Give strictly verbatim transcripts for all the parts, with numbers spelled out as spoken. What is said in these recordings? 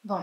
Bon,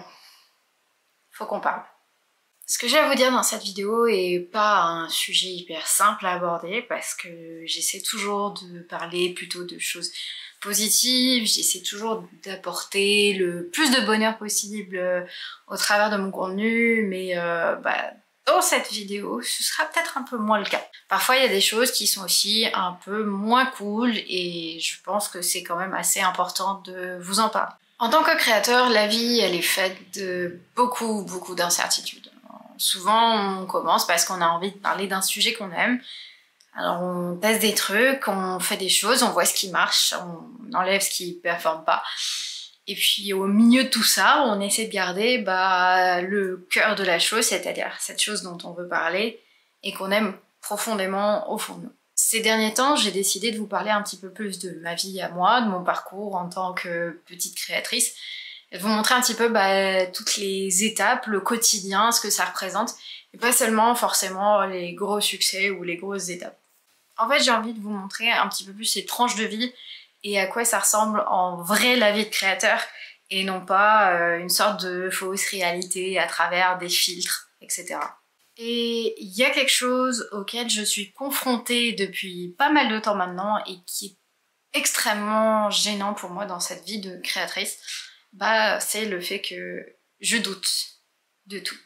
faut qu'on parle. Ce que j'ai à vous dire dans cette vidéo est pas un sujet hyper simple à aborder parce que j'essaie toujours de parler plutôt de choses positives, j'essaie toujours d'apporter le plus de bonheur possible au travers de mon contenu, mais euh, bah, dans cette vidéo, ce sera peut-être un peu moins le cas. Parfois, il y a des choses qui sont aussi un peu moins cool et je pense que c'est quand même assez important de vous en parler. En tant que créateur, la vie, elle est faite de beaucoup, beaucoup d'incertitudes. Souvent, on commence parce qu'on a envie de parler d'un sujet qu'on aime. Alors, on teste des trucs, on fait des choses, on voit ce qui marche, on enlève ce qui performe pas. Et puis, au milieu de tout ça, on essaie de garder bah, le cœur de la chose, c'est-à-dire cette chose dont on veut parler et qu'on aime profondément au fond de nous. Ces derniers temps, j'ai décidé de vous parler un petit peu plus de ma vie à moi, de mon parcours en tant que petite créatrice, et de vous montrer un petit peu bah, toutes les étapes, le quotidien, ce que ça représente, et pas seulement forcément les gros succès ou les grosses étapes. En fait, j'ai envie de vous montrer un petit peu plus ces tranches de vie et à quoi ça ressemble en vrai la vie de créateur, et non pas euh, une sorte de fausse réalité à travers des filtres, et cetera. Et il y a quelque chose auquel je suis confrontée depuis pas mal de temps maintenant et qui est extrêmement gênant pour moi dans cette vie de créatrice, bah c'est le fait que je doute de tout.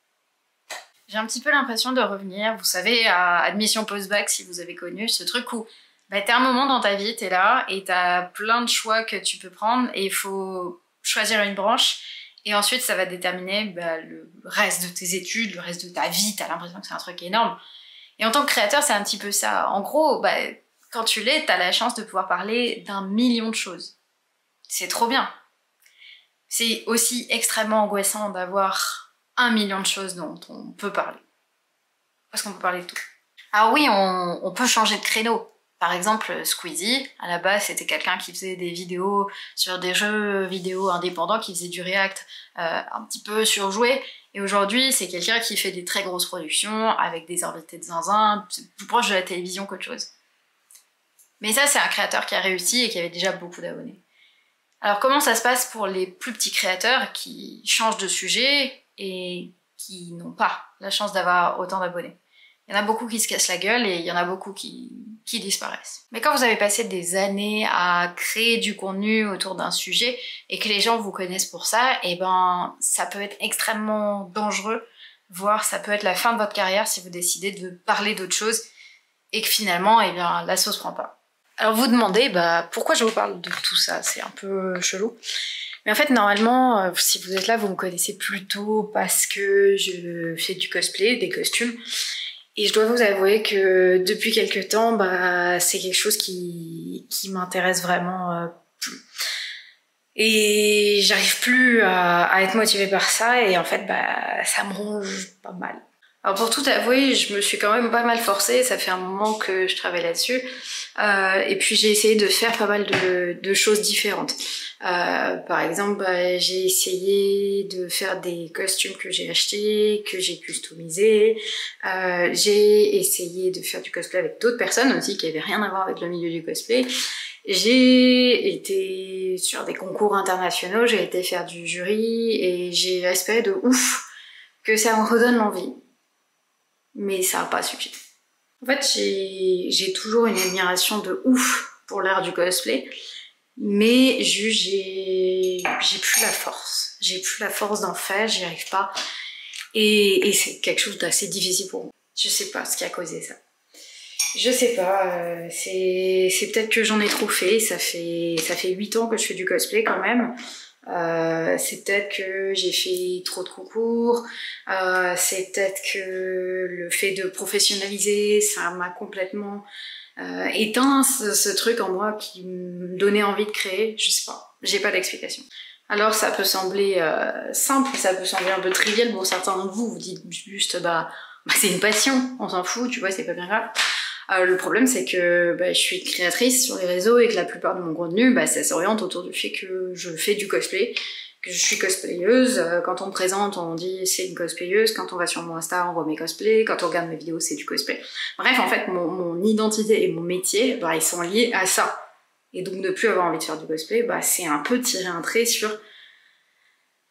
J'ai un petit peu l'impression de revenir, vous savez, à admission post-bac, si vous avez connu ce truc où bah, t'as un moment dans ta vie, t'es là et t'as plein de choix que tu peux prendre et il faut choisir une branche. Et ensuite, ça va déterminer bah, le reste de tes études, le reste de ta vie. T'as l'impression que c'est un truc énorme. Et en tant que créateur, c'est un petit peu ça. En gros, bah, quand tu l'es, t'as la chance de pouvoir parler d'un million de choses. C'est trop bien. C'est aussi extrêmement angoissant d'avoir un million de choses dont on peut parler. Parce qu'on peut parler de tout. Alors oui, on, on peut changer de créneau. Par exemple, Squeezie, à la base, c'était quelqu'un qui faisait des vidéos sur des jeux vidéo indépendants, qui faisait du react euh, un petit peu surjoué. Et aujourd'hui, c'est quelqu'un qui fait des très grosses productions, avec des invités de zinzin, c'est plus proche de la télévision qu'autre chose. Mais ça, c'est un créateur qui a réussi et qui avait déjà beaucoup d'abonnés. Alors comment ça se passe pour les plus petits créateurs qui changent de sujet et qui n'ont pas la chance d'avoir autant d'abonnés? Il y en a beaucoup qui se cassent la gueule et il y en a beaucoup qui, qui disparaissent. Mais quand vous avez passé des années à créer du contenu autour d'un sujet et que les gens vous connaissent pour ça, et ben ça peut être extrêmement dangereux, voire ça peut être la fin de votre carrière si vous décidez de parler d'autre chose et que finalement, eh bien, la sauce prend pas. Alors vous demandez, bah pourquoi je vous parle de tout ça? C'est un peu chelou. Mais en fait, normalement, si vous êtes là, vous me connaissez plutôt parce que je fais du cosplay, des costumes. Et je dois vous avouer que depuis quelques temps, bah, c'est quelque chose qui, qui m'intéresse vraiment euh, plus. Et j'arrive plus à, à être motivée par ça et en fait, bah, ça me ronge pas mal. Alors pour tout avouer, je me suis quand même pas mal forcée, ça fait un moment que je travaille là-dessus. Euh, et puis j'ai essayé de faire pas mal de, de choses différentes. Euh, par exemple, bah, j'ai essayé de faire des costumes que j'ai achetés, que j'ai customisés. Euh, j'ai essayé de faire du cosplay avec d'autres personnes aussi qui avaient rien à voir avec le milieu du cosplay. J'ai été sur des concours internationaux, j'ai été faire du jury et j'ai espéré de ouf que ça me redonne l'envie. Mais ça n'a pas suffi. En fait, j'ai toujours une admiration de ouf pour l'art du cosplay, mais j'ai plus la force. J'ai plus la force d'en faire, j'y arrive pas. Et, et c'est quelque chose d'assez difficile pour moi. Je sais pas ce qui a causé ça. Je sais pas, euh, c'est peut-être que j'en ai trop fait, ça fait ça fait huit ans que je fais du cosplay quand même. Euh, c'est peut-être que j'ai fait trop de concours, euh, c'est peut-être que le fait de professionnaliser, ça m'a complètement euh, éteint ce, ce truc en moi qui me donnait envie de créer, je sais pas, j'ai pas d'explication. Alors ça peut sembler euh, simple, ça peut sembler un peu trivial pour certains d'entre vous, vous dites juste bah, bah c'est une passion, on s'en fout, tu vois, c'est pas bien grave. Euh, le problème c'est que bah, je suis créatrice sur les réseaux et que la plupart de mon contenu bah, ça s'oriente autour du fait que je fais du cosplay, que je suis cosplayeuse. Euh, quand on me présente on dit c'est une cosplayeuse, quand on va sur mon Insta on voit mes cosplays, quand on regarde mes vidéos c'est du cosplay. Bref en fait mon, mon identité et mon métier bah, ils sont liés à ça. Et donc ne plus avoir envie de faire du cosplay bah, c'est un peu tirer un trait sur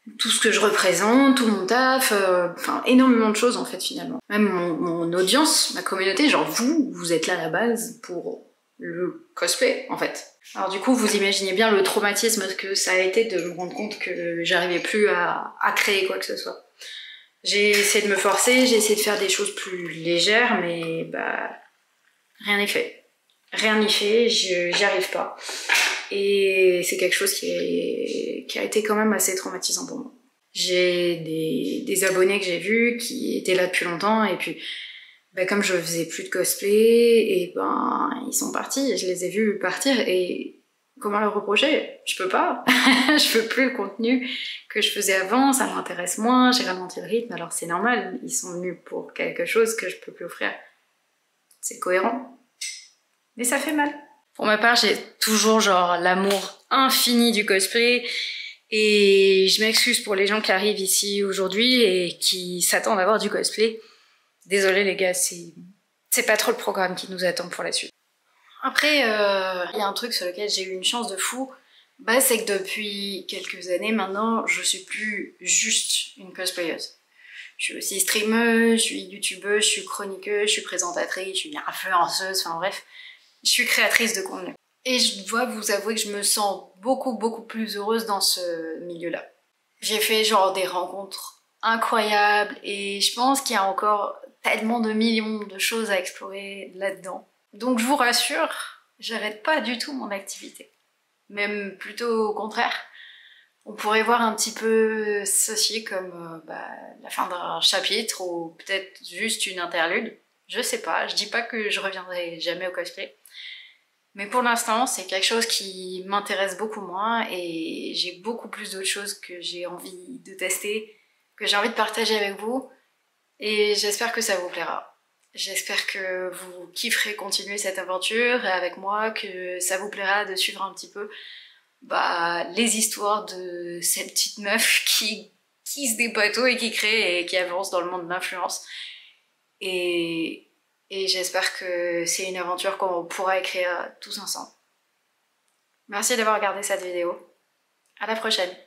tout ce que je représente, tout mon taf, euh, enfin énormément de choses en fait finalement. Même mon, mon audience, ma communauté, genre vous, vous êtes là à la base pour le cosplay en fait. Alors du coup vous imaginez bien le traumatisme que ça a été de me rendre compte que j'arrivais plus à, à créer quoi que ce soit. J'ai essayé de me forcer, j'ai essayé de faire des choses plus légères, mais bah rien n'est fait. Rien n'y fait, j'y arrive pas. Et c'est quelque chose qui, est, qui a été quand même assez traumatisant pour moi. J'ai des, des abonnés que j'ai vus qui étaient là depuis longtemps et puis bah, comme je faisais plus de cosplay, et ben ils sont partis, je les ai vus partir et comment leur reprocher? Je peux pas. Je peux plus le contenu que je faisais avant, ça m'intéresse moins, j'ai ralenti le rythme, alors c'est normal, ils sont venus pour quelque chose que je peux plus offrir. C'est cohérent. Mais ça fait mal. Pour ma part, j'ai toujours genre l'amour infini du cosplay et je m'excuse pour les gens qui arrivent ici aujourd'hui et qui s'attendent à voir du cosplay. Désolée les gars, c'est c'est pas trop le programme qui nous attend pour la suite. Après, il euh, y a un truc sur lequel j'ai eu une chance de fou, bah, c'est que depuis quelques années maintenant, je suis plus juste une cosplayeuse. Je suis aussi streameuse, je suis youtubeuse, je suis chroniqueuse, je suis présentatrice, je suis influenceuse, enfin bref. Je suis créatrice de contenu. Et je dois vous avouer que je me sens beaucoup beaucoup plus heureuse dans ce milieu-là. J'ai fait genre des rencontres incroyables et je pense qu'il y a encore tellement de millions de choses à explorer là-dedans. Donc je vous rassure, j'arrête pas du tout mon activité. Même plutôt au contraire. On pourrait voir un petit peu ceci comme euh, bah, la fin d'un chapitre ou peut-être juste une interlude. Je sais pas, je dis pas que je reviendrai jamais au cosplay. Mais pour l'instant, c'est quelque chose qui m'intéresse beaucoup moins et j'ai beaucoup plus d'autres choses que j'ai envie de tester, que j'ai envie de partager avec vous et j'espère que ça vous plaira. J'espère que vous kifferez continuer cette aventure avec moi, que ça vous plaira de suivre un petit peu bah, les histoires de cette petite meuf qui tisse des bateaux et qui crée et qui avance dans le monde de l'influence. Et... Et j'espère que c'est une aventure qu'on pourra écrire tous ensemble. Merci d'avoir regardé cette vidéo. À la prochaine.